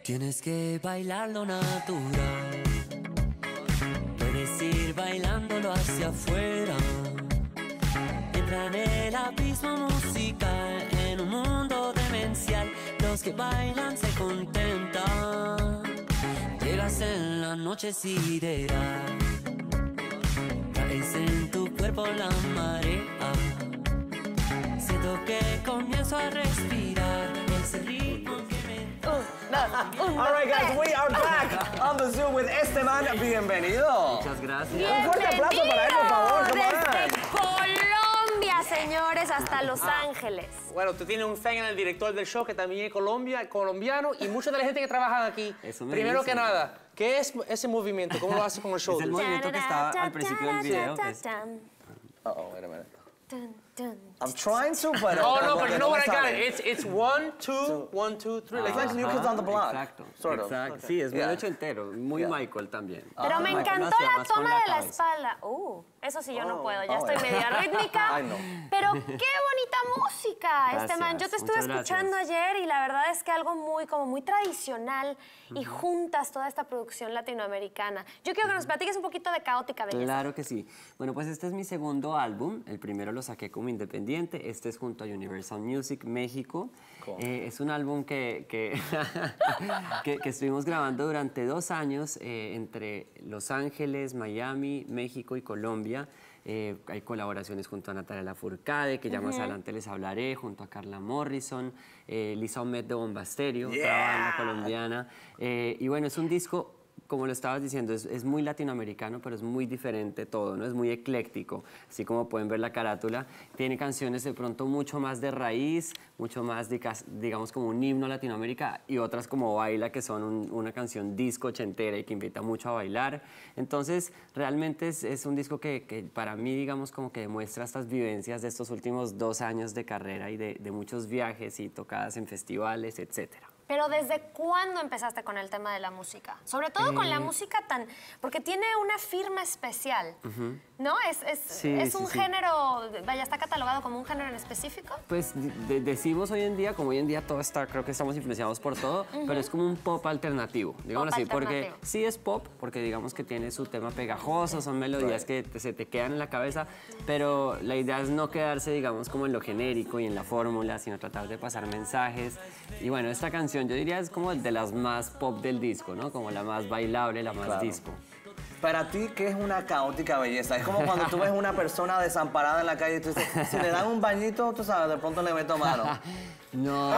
Tienes que bailarlo natural. Puedes ir bailándolo hacia afuera. Entra en el abismo musical, en un mundo demencial. Los que bailan se contentan. Llegas en la noche sideral. Traes en tu cuerpo la marea. Siento que comienzo a respirar. Es el ritmo que me... All right, guys, we are back on the Zoom with Esteban. Bienvenido. Muchas gracias. Un fuerte aplauso para él, por favor. Desde Colombia, señores, hasta Los Ángeles. Bueno, tú tienes un fan en el director del show que también es colombiano y mucha de la gente que trabaja aquí. Primero que nada, ¿qué es ese movimiento? ¿Cómo lo hace con el show? Es el movimiento que estaba al principio del video. Uh-oh, wait a minute. I'm trying to, but... Oh, no, but you know what I got it. It's 1, 2, 1, 2, 3. It's like New Kids on the Block. Exacto. Sort of. Exacto. Sí, es muy ochentero, muy Michael también. Pero me Michael lo encantó hacía la más con toma de la cabeza. espalda. Eso sí yo no puedo, ya oh, estoy media rítmica. Ay, no. Pero qué bonita música, Gracias, Esteban. Yo te estuve muchas gracias. escuchando ayer y la verdad es que algo muy tradicional y juntas toda esta producción latinoamericana. Yo quiero que nos platiques un poquito de Caótica Belleza. Claro que sí. Bueno, pues este es mi segundo álbum. El primero lo saqué como independiente. Este es junto a Universal Music México. Es un álbum que estuvimos grabando durante 2 años entre Los Ángeles, Miami, México y Colombia. Hay colaboraciones junto a Natalia Lafourcade, que ya más adelante les hablaré, junto a Carla Morrison, Lisa Omet de Bomba Estéreo, otra banda colombiana. Y bueno, es un disco, como lo estabas diciendo, es muy latinoamericano, pero es muy diferente todo, ¿no? Es muy ecléctico, así como pueden ver la carátula. Tiene canciones de pronto mucho más de raíz, mucho más, digamos, como un himno a Latinoamérica, y otras como Baila, que son una canción disco ochentera y que invita mucho a bailar. Entonces, realmente es un disco que para mí, digamos, como que demuestra estas vivencias de estos últimos 2 años de carrera y de muchos viajes y tocadas en festivales, etcétera. Pero ¿desde cuándo empezaste con el tema de la música? Sobre todo con la música porque tiene una firma especial, ¿no? Es un género, vaya, ¿está catalogado como un género en específico? Pues decimos hoy en día, como hoy en día todo está, creo que estamos influenciados por todo, pero es como un pop alternativo, digámoslo así, porque sí es pop, porque digamos que tiene su tema pegajoso, son melodías que se te quedan en la cabeza, pero la idea es no quedarse, digamos, como en lo genérico y en la fórmula, sino tratar de pasar mensajes. Y bueno, esta canción yo diría es como de las más pop del disco, ¿no? Como la más bailable, la más disco. Para ti, ¿qué es una caótica belleza? Es como cuando tú ves una persona desamparada en la calle y tú dices, si le dan un bañito, tú sabes, de pronto le meto mano. No,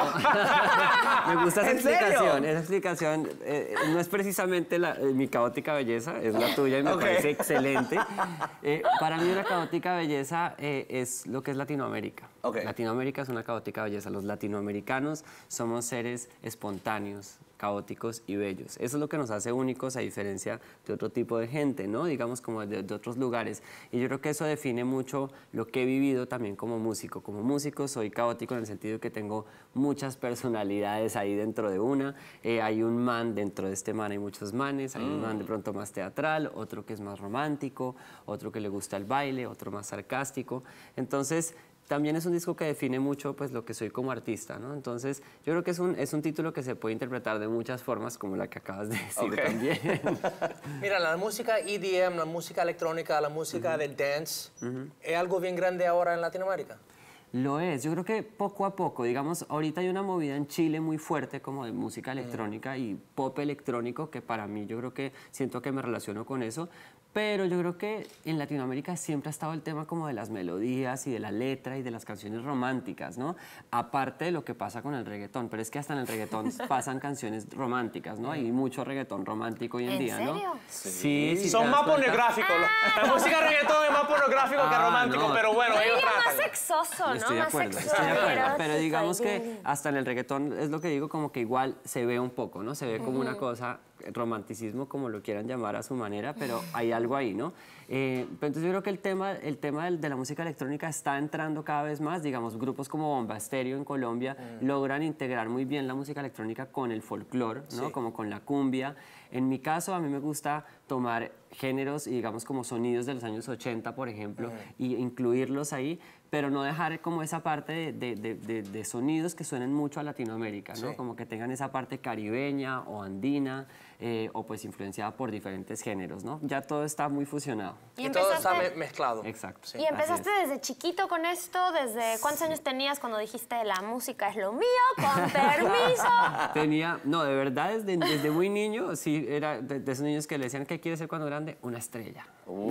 me gusta esa explicación. Esa explicación no es precisamente mi caótica belleza, es la tuya y me parece excelente. Para mí una caótica belleza es lo que es Latinoamérica. Latinoamérica es una caótica belleza. Los latinoamericanos somos seres espontáneos, caóticos y bellos. Eso es lo que nos hace únicos a diferencia de otro tipo de gente, ¿no? Digamos como de otros lugares. Y yo creo que eso define mucho lo que he vivido también como músico. Como músico soy caótico en el sentido de que tengo muchas personalidades ahí dentro de una. Hay un man, dentro de este man hay muchos manes. Hay un man de pronto más teatral, otro que es más romántico, otro que le gusta el baile, otro más sarcástico. Entonces, también es un disco que define mucho pues, lo que soy como artista, ¿no? Entonces, yo creo que es un título que se puede interpretar de muchas formas, como la que acabas de decir también. Mira, la música EDM, la música electrónica, la música de dance, ¿es algo bien grande ahora en Latinoamérica? Lo es, yo creo que poco a poco, digamos, ahorita hay una movida en Chile muy fuerte como de música electrónica y pop electrónico, que para mí yo creo que siento que me relaciono con eso, pero yo creo que en Latinoamérica siempre ha estado el tema como de las melodías y de la letra y de las canciones románticas, ¿no? Aparte de lo que pasa con el reggaetón, pero es que hasta en el reggaetón pasan canciones románticas, ¿no? Hay mucho reggaetón romántico hoy en día, ¿no? ¿En serio? Sí. Son más pornográficos. La música reggaetón es más pornográfico que romántico, no. pero bueno, ellos Más tratan. sexoso, ¿no? Estoy de Más acuerdo, sexoso. estoy de acuerdo. Erótico, Pero digamos y que bien. hasta en el reggaetón es lo que digo, como que igual se ve un poco, ¿no? Se ve como una cosa romanticismo, como lo quieran llamar a su manera, pero hay algo ahí, ¿no? Pero entonces yo creo que el tema de la música electrónica está entrando cada vez más, digamos, grupos como Bomba Estéreo en Colombia logran integrar muy bien la música electrónica con el folclore, ¿no? Sí. Como con la cumbia. En mi caso, a mí me gusta tomar géneros y digamos como sonidos de los años 80, por ejemplo, y incluirlos ahí, pero no dejar como esa parte de sonidos que suenen mucho a Latinoamérica, ¿no? Sí. Como que tengan esa parte caribeña o andina, o pues influenciada por diferentes géneros, ¿no? Ya todo está muy fusionado. Y todo está mezclado. Exacto. Sí. ¿Y empezaste desde chiquito con esto? ¿Desde cuántos años tenías cuando dijiste la música es lo mío, con permiso? No, de verdad, desde muy niño, sí, era de esos niños que le decían, ¿qué quieres ser cuando grande? Una estrella.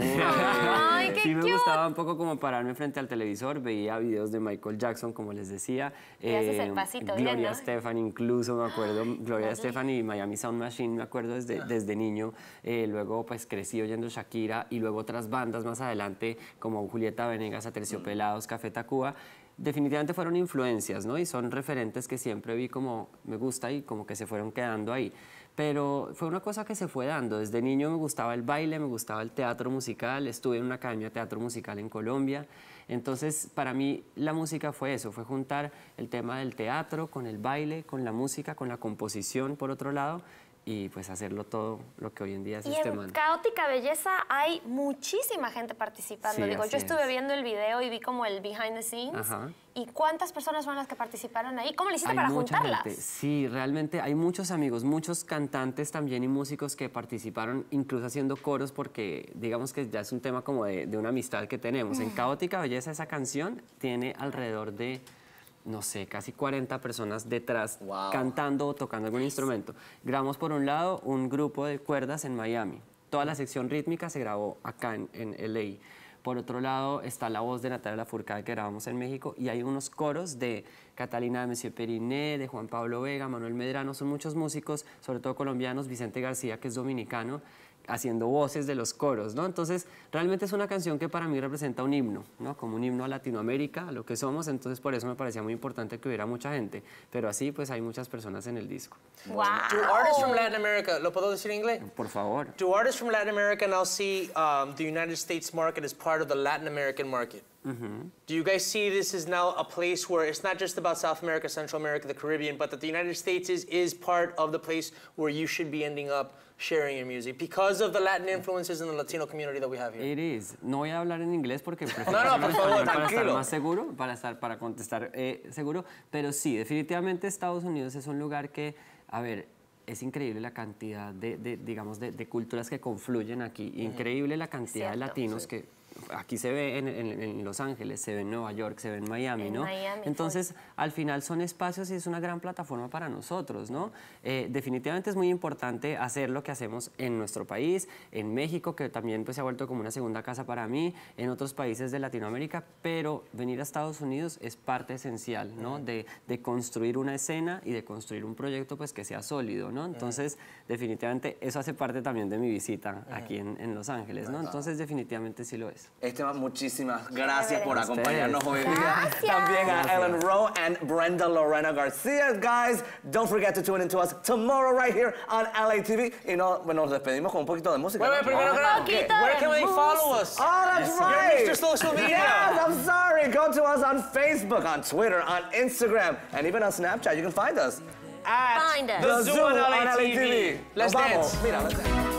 ¡Ay, qué sí, me cute! gustaba un poco como pararme frente al televisor, veía videos de Michael Jackson, como les decía. Y haces el pasito Gloria bien, ¿no? Estefan, incluso me acuerdo, Gloria Estefan y Miami Sound Machine, me acuerdo desde niño. Luego pues crecí oyendo Shakira y luego otras bandas más adelante como Julieta Venegas, Aterciopelados, Café Tacuba. Definitivamente fueron influencias, ¿no? Y son referentes que siempre vi como me gusta y como que se fueron quedando ahí. Pero fue una cosa que se fue dando. Desde niño me gustaba el baile, me gustaba el teatro musical, estuve en una academia de teatro musical en Colombia. Entonces, para mí, la música fue eso, fue juntar el tema del teatro con el baile, con la música, con la composición, por otro lado, y pues hacerlo todo lo que hoy en día es este man. Y en Caótica Belleza hay muchísima gente participando. Sí, Digo, yo estuve viendo el video y vi como el behind the scenes. Ajá. ¿Y cuántas personas fueron las que participaron ahí? ¿Cómo le hiciste para mucha juntarlas? gente. Sí, realmente hay muchos amigos, muchos cantantes también y músicos que participaron incluso haciendo coros porque digamos que ya es un tema como de una amistad que tenemos. En Caótica Belleza esa canción tiene alrededor de, no sé, casi 40 personas detrás cantando o tocando algún instrumento. Grabamos por un lado un grupo de cuerdas en Miami. Toda la sección rítmica se grabó acá en LA. Por otro lado está la voz de Natalia Lafourcade que grabamos en México y hay unos coros de Catalina de Monsieur Periné, de Juan Pablo Vega, Manuel Medrano, son muchos músicos, sobre todo colombianos, Vicente García que es dominicano, haciendo voces de los coros, ¿no? Entonces, realmente es una canción que para mí representa un himno, ¿no? Como un himno a Latinoamérica, a lo que somos, entonces por eso me parecía muy importante que hubiera mucha gente, pero así pues hay muchas personas en el disco. Wow. Do artists from Latin America, ¿lo puedo decir en inglés? Por favor. Do artists from Latin America now see the United States market as part of the Latin American market? Do you guys see this as now a place where it's not just about South America, Central America, the Caribbean, but that the United States is part of the place where you should be ending up sharing your music because of the Latin influences in the Latino community that we have here? It is. No voy a hablar en inglés porque prefiero No, por favor, para tranquilo. estar más seguro, para contestar seguro, pero sí, definitivamente Estados Unidos es un lugar que, a ver, es increíble la cantidad digamos, de culturas que confluyen aquí, increíble la cantidad de latinos que aquí se ve en Los Ángeles, se ve en Nueva York, se ve en Miami, ¿no? Entonces, al final son espacios y es una gran plataforma para nosotros, ¿no? Definitivamente es muy importante hacer lo que hacemos en nuestro país, en México, que también pues, se ha vuelto como una segunda casa para mí, en otros países de Latinoamérica, pero venir a Estados Unidos es parte esencial, ¿no? De construir una escena y de construir un proyecto pues, que sea sólido, ¿no? Entonces, definitivamente eso hace parte también de mi visita aquí en Los Ángeles, ¿no? Entonces, definitivamente sí lo es. Esteban, muchísimas gracias por acompañarnos hoy día. Gracias. También a Ellen Rowe and Brenda Lorena García. Guys, don't forget to tune in to us tomorrow right here on LA TV. Y nos despedimos con un poquito de música. Wait, primero que nada, where can they follow us? Oh, that's right. You're Mr. Social Media. Yes, I'm sorry. Go to us on Facebook, on Twitter, on Instagram, and even on Snapchat. You can find us At Find us. The Zoo on LA on TV. Let's dance. Mira, let's dance.